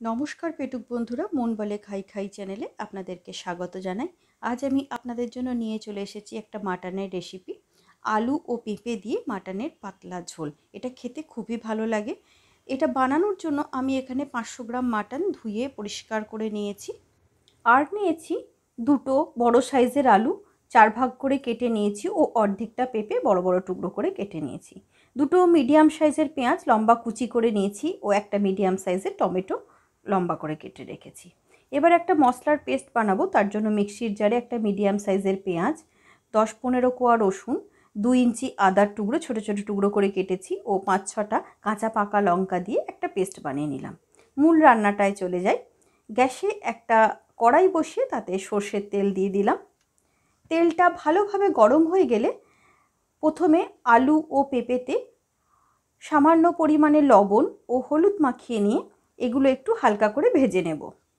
নমস্কার পেটুক বন্ধুরা, মন বলে খাই খাই চ্যানেলে আপনাদেরকে স্বাগত জানাই। আজ আমি আপনাদের জন্য নিয়ে চলে এসেছি একটা মাটনের রেসিপি। আলু ও পেঁপে দিয়ে মাটনের পাতলা ঝোল। এটা খেতে খুবই ভালো লাগে। এটা বানানোর জন্য আমি এখানে 500 গ্রাম মাটন ধুয়ে পরিষ্কার করে নিয়েছি। আর নিয়েছি দুটো বড় সাইজের আলু, 4 ভাগ করে কেটে নিয়েছি ও অর্ধেকটা পেঁপে বড় বড় টুকরো করে কেটে নিয়েছি। দুটো মিডিয়াম সাইজের পেঁয়াজ লম্বা কুচি করে নিয়েছি ও একটা মিডিয়াম সাইজের টমেটো লম্বা করে কেটে রেখেছি। এবার একটা মশলার পেস্ট বানাবো। তার জন্য মিক্সির জারে একটা মিডিয়াম সাইজের পেঁয়াজ, 10-15 কোয়া রসুন, 2 ইঞ্চি আদার টুকরো ছোট ছোট টুকরো করে কেটেছি ও 5-6টা কাঁচা পাকা লঙ্কা দিয়ে একটা পেস্ট বানিয়ে নিলাম। মূল রান্নাটায় চলে যাই। গ্যাসে একটা কড়াই বসিয়ে তাতে সর্ষের তেল দিয়ে দিলাম। তেলটা ভালোভাবে গরম হয়ে গেলে প্রথমে আলু ও পেঁপেতে সামান্য পরিমাণে লবণ ও হলুদ মাখিয়ে নিয়ে এগুলো একটু হালকা করে ভেজে নেব।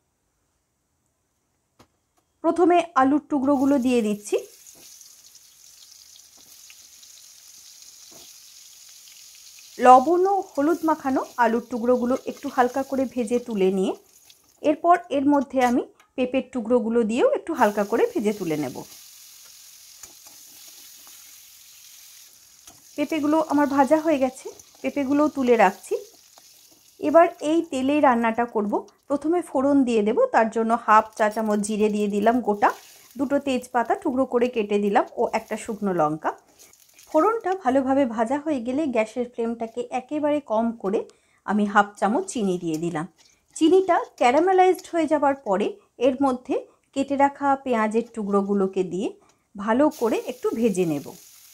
প্রথমে আলুর টুকরোগুলো দিয়ে দিচ্ছি। লবণ ও হলুদ মাখানো আলুর টুকরোগুলো একটু হালকা করে ভেজে তুলে নিয়ে এরপর এর মধ্যে আমি পেঁপের টুকরোগুলো দিয়েও একটু হালকা করে ভেজে তুলে নেব। পেঁপেগুলো আমার ভাজা হয়ে গেছে, পেঁপেগুলোও তুলে রাখছি। এবার এই তেলেই রান্নাটা করব। প্রথমে ফোড়ন দিয়ে দেব। তার জন্য হাফ চা চামচ জিরে দিয়ে দিলাম গোটা, দুটো তেজপাতা টুকরো করে কেটে দিলাম ও একটা শুকনো লঙ্কা। ফোড়নটা ভালোভাবে ভাজা হয়ে গেলে গ্যাসের ফ্লেমটাকে একেবারে কম করে আমি হাফ চামচ চিনি দিয়ে দিলাম। চিনিটা ক্যারামেলাইজড হয়ে যাওয়ার পরে এর মধ্যে কেটে রাখা পেঁয়াজের টুকরোগুলোকে দিয়ে ভালো করে একটু ভেজে নেব।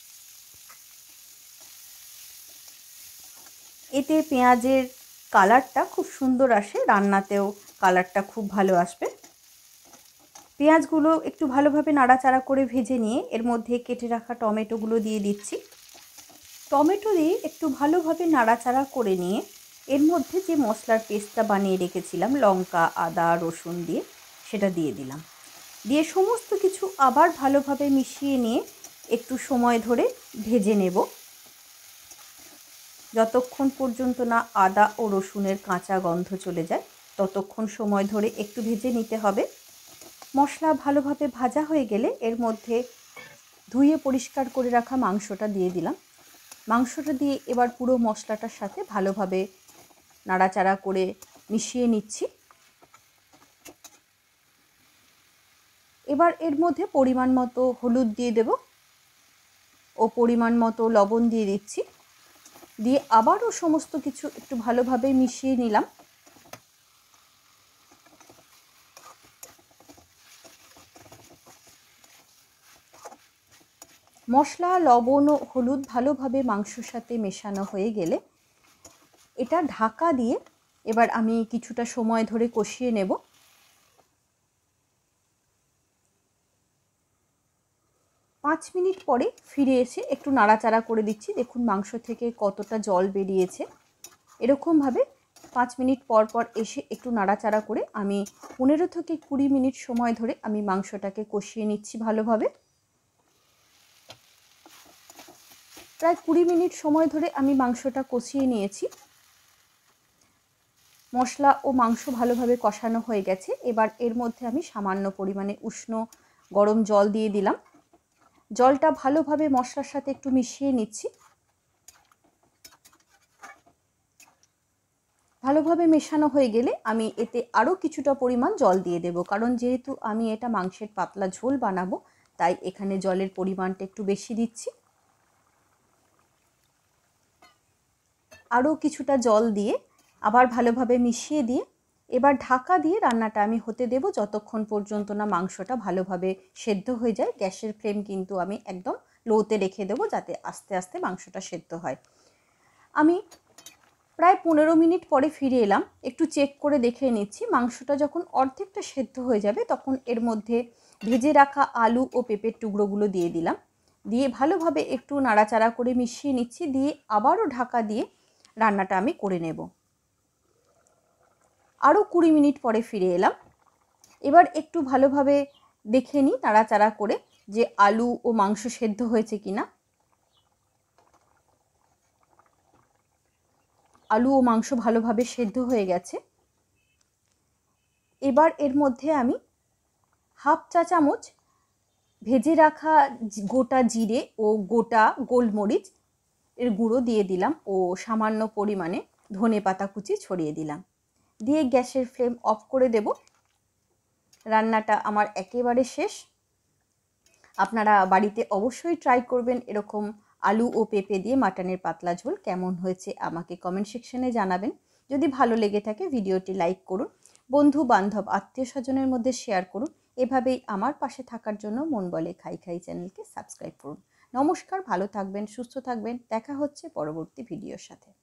এতে পেঁয়াজের কালারটা খুব সুন্দর আসে, রান্নাতেও কালারটা খুব ভালো আসবে। পেঁয়াজগুলো একটু ভালোভাবে নাড়াচাড়া করে ভেজে নিয়ে এর মধ্যে কেটে রাখা টমেটোগুলো দিয়ে দিচ্ছি। টমেটো দিয়ে একটু ভালোভাবে নাড়াচাড়া করে নিয়ে এর মধ্যে যে মশলার পেস্টটা বানিয়ে রেখেছিলাম লঙ্কা আদা রসুন দিয়ে সেটা দিয়ে দিলাম। দিয়ে সমস্ত কিছু আবার ভালোভাবে মিশিয়ে নিয়ে একটু সময় ধরে ভেজে নেব, যতক্ষণ পর্যন্ত না আদা ও রসুনের কাঁচা গন্ধ চলে যায় ততক্ষণ সময় ধরে একটু ভেজে নিতে হবে। মশলা ভালোভাবে ভাজা হয়ে গেলে এর মধ্যে ধুয়ে পরিষ্কার করে রাখা মাংসটা দিয়ে দিলাম। মাংসটা দিয়ে এবার পুরো মশলাটার সাথে ভালোভাবে নাড়াচাড়া করে মিশিয়ে নিচ্ছি। এবার এর মধ্যে পরিমাণ মতো হলুদ দিয়ে দেব ও পরিমাণ মতো লবণ দিয়ে দিচ্ছি। দিয়ে আবারও সমস্ত কিছু একটু ভালোভাবে মিশিয়ে নিলাম। মশলা লবণ ও হলুদ ভালোভাবে মাংসর সাথে মেশানো হয়ে গেলে এটা ঢাকা দিয়ে এবার আমি কিছুটা সময় ধরে কষিয়ে নেব। 5 মিনিট পরে ফিরে এসে একটু নাড়াচাড়া করে দিচ্ছি। দেখুন মাংস থেকে কতটা জল বেরিয়েছে। এরকমভাবে 5 মিনিট পর পর এসে একটু নাড়াচাড়া করে আমি 15 থেকে 20 মিনিট সময় ধরে আমি মাংসটাকে কষিয়ে নিচ্ছি ভালোভাবে। প্রায় 20 মিনিট সময় ধরে আমি মাংসটা কষিয়ে নিয়েছি। মশলা ও মাংস ভালোভাবে কষানো হয়ে গেছে। এবার এর মধ্যে আমি সামান্য পরিমাণে উষ্ণ গরম জল দিয়ে দিলাম। জলটা ভালোভাবে মশলার সাথে একটু মিশিয়ে নিচ্ছি। ভালোভাবে মেশানো হয়ে গেলে আমি এতে আরও কিছুটা পরিমাণ জল দিয়ে দেব, কারণ যেহেতু আমি এটা মাংসের পাতলা ঝোল বানাবো তাই এখানে জলের পরিমাণটা একটু বেশি দিচ্ছি। আরও কিছুটা জল দিয়ে আবার ভালোভাবে মিশিয়ে দিয়ে এবার ঢাকা দিয়ে রান্নাটা আমি হতে দেব যতক্ষণ পর্যন্ত না মাংসটা ভালোভাবে সেদ্ধ হয়ে যায়। গ্যাসের ফ্লেম কিন্তু আমি একদম লোতে রেখে দেবো যাতে আস্তে আস্তে মাংসটা সেদ্ধ হয়। আমি প্রায় 15 মিনিট পরে ফিরে এলাম। একটু চেক করে দেখে নিচ্ছি। মাংসটা যখন অর্ধেকটা সেদ্ধ হয়ে যাবে তখন এর মধ্যে ভেজে রাখা আলু ও পেঁপের টুকরোগুলো দিয়ে দিলাম। দিয়ে ভালোভাবে একটু নাড়াচাড়া করে মিশিয়ে নিচ্ছি। দিয়ে আবারও ঢাকা দিয়ে রান্নাটা আমি করে নেব। আরও 20 মিনিট পরে ফিরে এলাম। এবার একটু ভালোভাবে দেখে নিই নাড়াচাড়া করে যে আলু ও মাংস সেদ্ধ হয়েছে কিনা। আলু ও মাংস ভালোভাবে সেদ্ধ হয়ে গেছে। এবার এর মধ্যে আমি হাফ চা চামচ ভেজে রাখা গোটা জিরে ও গোটা গোলমরিচ এর গুঁড়ো দিয়ে দিলাম ও সামান্য পরিমাণে ধনেপাতা কুচি ছড়িয়ে দিলাম। দিয়ে গ্যাসের ফ্লেম অফ করে দেব। রান্নাটা আমার একেবারে শেষ। আপনারা বাড়িতে অবশ্যই ট্রাই করবেন এরকম আলু ও পেঁপে দিয়ে মাটনের পাতলা ঝোল। কেমন হয়েছে আমাকে কমেন্ট সেকশনে জানাবেন। যদি ভালো লেগে থাকে ভিডিওটি লাইক করুন, বন্ধু বান্ধব আত্মীয় স্বজনের মধ্যে শেয়ার করুন। এভাবেই আমার পাশে থাকার জন্য মন বলে খাই খাই চ্যানেলকে সাবস্ক্রাইব করুন। নমস্কার, ভালো থাকবেন, সুস্থ থাকবেন। দেখা হচ্ছে পরবর্তী ভিডিওর সাথে।